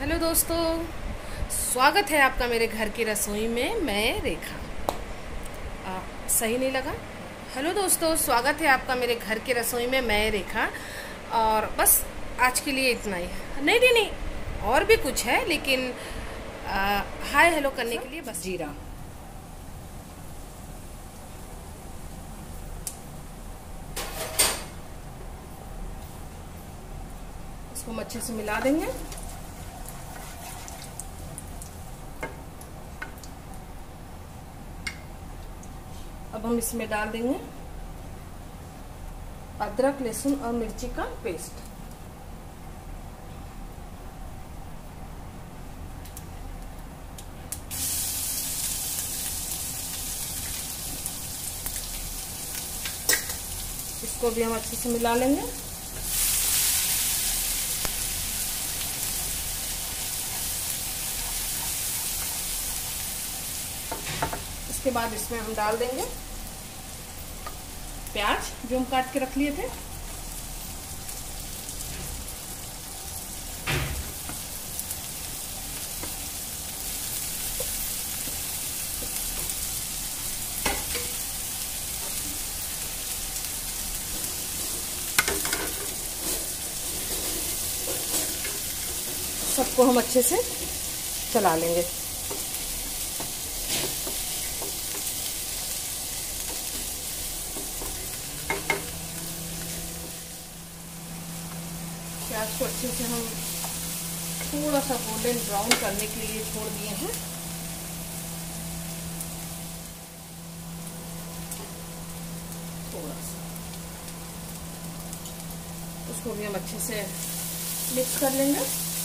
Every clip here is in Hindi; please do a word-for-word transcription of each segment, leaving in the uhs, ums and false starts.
हेलो दोस्तों, स्वागत है आपका मेरे घर की रसोई में। मैं रेखा। आ, सही नहीं लगा? हेलो दोस्तों, स्वागत है आपका मेरे घर की रसोई में। मैं रेखा। और बस आज के लिए इतना ही। नहीं नहीं नहीं, और भी कुछ है, लेकिन आ, हाय हेलो करने के लिए बस। जीरा, इसको हम अच्छे से मिला देंगे। अब हम इसमें डाल देंगे अदरक, लहसुन और मिर्ची का पेस्ट। इसको भी हम अच्छे से मिला लेंगे। इसके बाद इसमें हम डाल देंगे प्याज जो हम काट के रख लिए थे। सबको हम अच्छे से चला लेंगे। प्याज को अच्छे से हम थोड़ा सा गोल्डन ब्राउन करने के लिए छोड़ दिए हैं। थोड़ा सा उसको भी हम अच्छे से मिक्स कर लेंगे।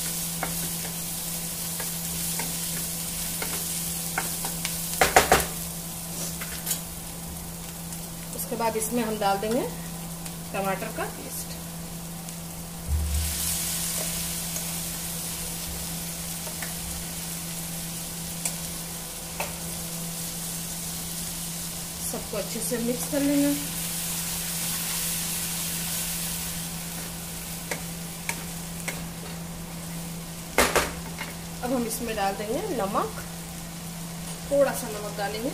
उसके बाद इसमें हम डाल देंगे टमाटर का पेस्ट। सबको अच्छे से मिक्स कर लेंगे। अब हम इसमें डाल देंगे नमक, थोड़ा सा नमक डालेंगे।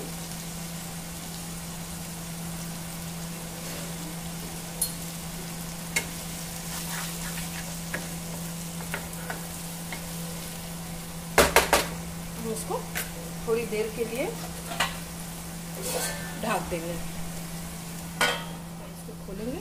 हम इसको थोड़ी देर के लिए ढक देंगे। इसको खोलेंगे।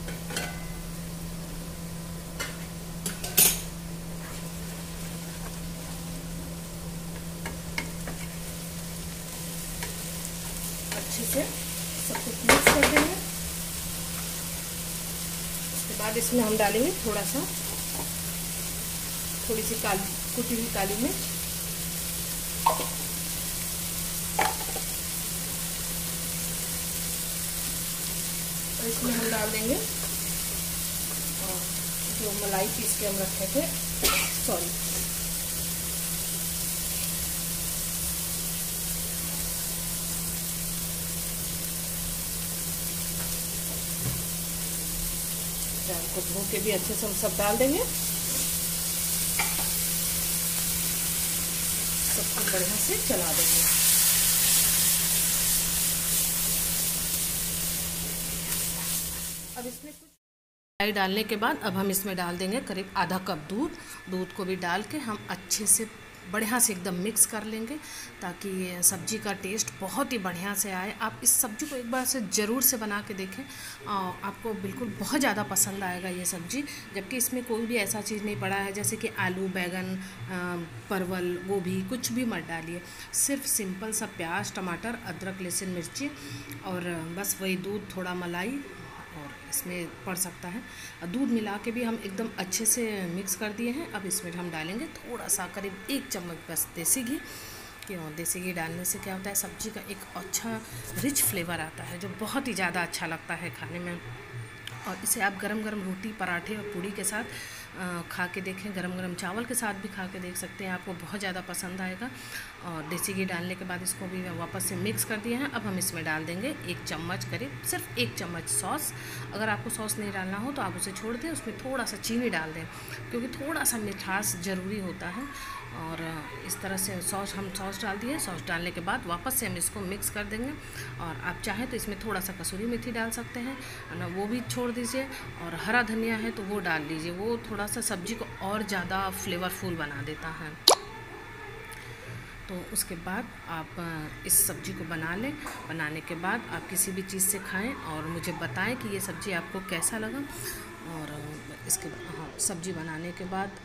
अच्छे से सब कुछ मिक्स कर देंगे। उसके बाद इसमें हम डालेंगे थोड़ा सा थोड़ी सी काली कुटी हुई काली मिर्च। और इसमें हम डाल देंगे जो मलाई पीस के हम रखे थे, सॉरी दाल को धो के भी अच्छे से हम सब डाल देंगे। सबको बढ़िया से चला देंगे। अब इसमें कुछ फ्राई डालने के बाद अब हम इसमें डाल देंगे करीब आधा कप दूध। दूध को भी डाल के हम अच्छे से बढ़िया से एकदम मिक्स कर लेंगे, ताकि सब्जी का टेस्ट बहुत ही बढ़िया से आए। आप इस सब्जी को एक बार से ज़रूर से बना के देखें, आपको बिल्कुल बहुत ज़्यादा पसंद आएगा ये सब्जी। जबकि इसमें कोई भी ऐसा चीज़ नहीं पड़ा है जैसे कि आलू, बैगन, परवल, गोभी, कुछ भी मत डालिए। सिर्फ सिंपल सा प्याज, टमाटर, अदरक, लहसुन, मिर्ची और बस वही दूध, थोड़ा मलाई और इसमें पड़ सकता है। दूध मिला के भी हम एकदम अच्छे से मिक्स कर दिए हैं। अब इसमें हम डालेंगे थोड़ा सा करीब एक चम्मच बस देसी घी। क्यों? देसी घी डालने से क्या होता है, सब्जी का एक अच्छा रिच फ्लेवर आता है जो बहुत ही ज़्यादा अच्छा लगता है खाने में। और इसे आप गरम गरम रोटी, पराठे और पूड़ी के साथ खा के देखें, गरम गरम चावल के साथ भी खा के देख सकते हैं, आपको बहुत ज़्यादा पसंद आएगा। और देसी घी डालने के बाद इसको भी वापस से मिक्स कर दिया है। अब हम इसमें डाल देंगे एक चम्मच करीब, सिर्फ एक चम्मच सॉस। अगर आपको सॉस नहीं डालना हो तो आप उसे छोड़ दें, उसमें थोड़ा सा चीनी डाल दें, क्योंकि थोड़ा सा मिठास ज़रूरी होता है। और इस तरह से सॉस हम सॉस डाल दिए। सॉस डालने के बाद वापस से हम इसको मिक्स कर देंगे। और आप चाहें तो इसमें थोड़ा सा कसूरी मेथी डाल सकते हैं ना, वो भी छोड़ दीजिए। और हरा धनिया है तो वो डाल लीजिए, वो थोड़ा सा सब्ज़ी को और ज़्यादा फ्लेवरफुल बना देता है। तो उसके बाद आप इस सब्ज़ी को बना लें। बनाने के बाद आप किसी भी चीज़ से खाएं और मुझे बताएं कि ये सब्ज़ी आपको कैसा लगा। और इसके हाँ, सब्ज़ी बनाने के बाद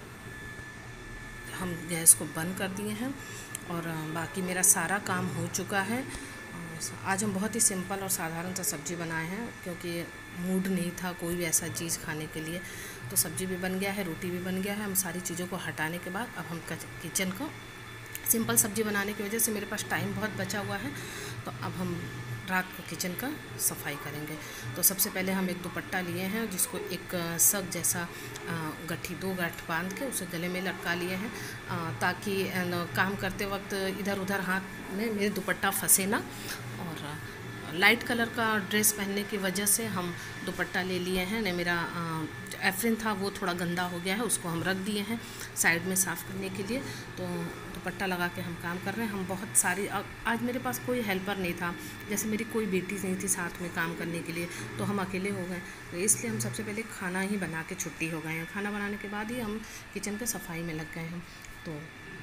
हम गैस को बंद कर दिए हैं और बाकी मेरा सारा काम हो चुका है। आज हम बहुत ही सिंपल और साधारण सा सब्ज़ी बनाए हैं, क्योंकि मूड नहीं था कोई भी ऐसा चीज़ खाने के लिए। तो सब्ज़ी भी बन गया है, रोटी भी बन गया है। हम सारी चीज़ों को हटाने के बाद अब हम किचन को, सिंपल सब्ज़ी बनाने की वजह से मेरे पास टाइम बहुत बचा हुआ है, तो अब हम रात को किचन का सफाई करेंगे। तो सबसे पहले हम एक दुपट्टा लिए हैं, जिसको एक सग जैसा गट्ठी, दो गांठ बांध के उसे गले में लटका लिए हैं, ताकि काम करते वक्त इधर उधर हाथ में मेरे दुपट्टा फंसे ना। और लाइट कलर का ड्रेस पहनने की वजह से हम दुपट्टा ले लिए हैं। ने मेरा एफ्रिन था वो थोड़ा गंदा हो गया है, उसको हम रख दिए हैं साइड में साफ़ करने के लिए। तो दुपट्टा लगा के हम काम कर रहे हैं। हम बहुत सारी, आज मेरे पास कोई हेल्पर नहीं था, जैसे मेरी कोई बेटी नहीं थी साथ में काम करने के लिए, तो हम अकेले हो गए। तो इसलिए हम सबसे पहले खाना ही बना के छुट्टी हो गए हैं। खाना बनाने के बाद ही हम किचन के सफाई में लग गए हैं। तो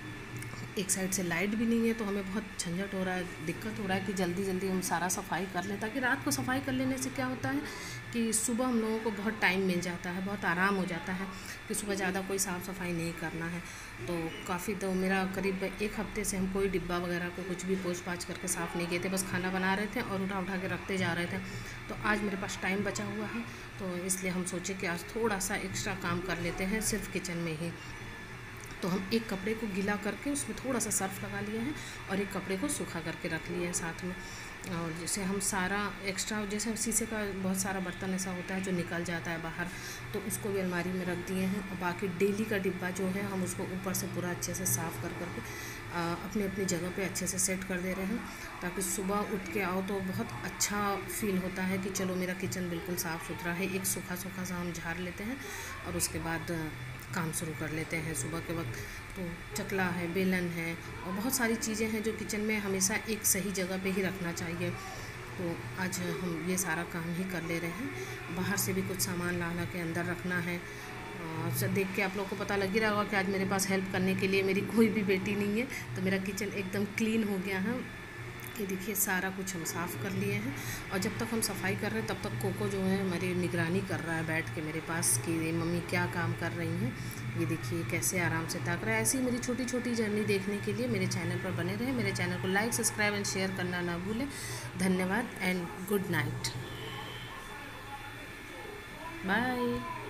एक साइड से लाइट भी नहीं है, तो हमें बहुत झंझट हो रहा है, दिक्कत हो रहा है कि जल्दी जल्दी हम सारा सफाई कर लें, ताकि रात को सफाई कर लेने से क्या होता है कि सुबह हम लोगों को बहुत टाइम मिल जाता है, बहुत आराम हो जाता है कि सुबह ज़्यादा कोई साफ़ सफाई नहीं करना है। तो काफ़ी, तो मेरा करीब एक हफ्ते से हम कोई डिब्बा वगैरह को कुछ भी पोंछ पाछ करके साफ़ नहीं किए थे, बस खाना बना रहे थे और उठा उठा के रखते जा रहे थे। तो आज मेरे पास टाइम बचा हुआ है, तो इसलिए हम सोचे कि आज थोड़ा सा एक्स्ट्रा काम कर लेते हैं सिर्फ किचन में ही। तो हम एक कपड़े को गीला करके उसमें थोड़ा सा सर्फ लगा लिया है और एक कपड़े को सूखा करके रख लिया है साथ में। और जैसे हम सारा एक्स्ट्रा, जैसे शीशे का बहुत सारा बर्तन ऐसा होता है जो निकल जाता है बाहर, तो उसको भी अलमारी में रख दिए हैं। और बाकी डेली का डिब्बा जो है हम उसको ऊपर से पूरा अच्छे से साफ़ कर करके अपनी अपनी जगह पे अच्छे से सेट कर दे रहे हैं, ताकि सुबह उठ के आओ तो बहुत अच्छा फील होता है कि चलो मेरा किचन बिल्कुल साफ़ सुथरा है। एक सूखा सूखा सा हम झाड़ लेते हैं और उसके बाद काम शुरू कर लेते हैं सुबह के वक्त। तो चकला है, बेलन है और बहुत सारी चीज़ें हैं जो किचन में हमेशा एक सही जगह पे ही रखना चाहिए। तो आज हम ये सारा काम ही कर ले रहे हैं। बाहर से भी कुछ सामान ला ला के अंदर रखना है। सब देख के आप लोगों को पता लग ही रहा होगा कि आज मेरे पास हेल्प करने के लिए मेरी कोई भी बेटी नहीं है, तो मेरा किचन एकदम क्लीन हो गया है। ये देखिए सारा कुछ हम साफ़ कर लिए हैं। और जब तक हम सफाई कर रहे हैं तब तक कोको जो है हमारी निगरानी कर रहा है बैठ के मेरे पास कि मम्मी क्या काम कर रही हैं। ये देखिए कैसे आराम से ताक रहा है। ऐसी मेरी छोटी छोटी जर्नी देखने के लिए मेरे चैनल पर बने रहें। मेरे चैनल को लाइक, सब्सक्राइब एंड शेयर करना ना भूलें। धन्यवाद एंड गुड नाइट, बाय।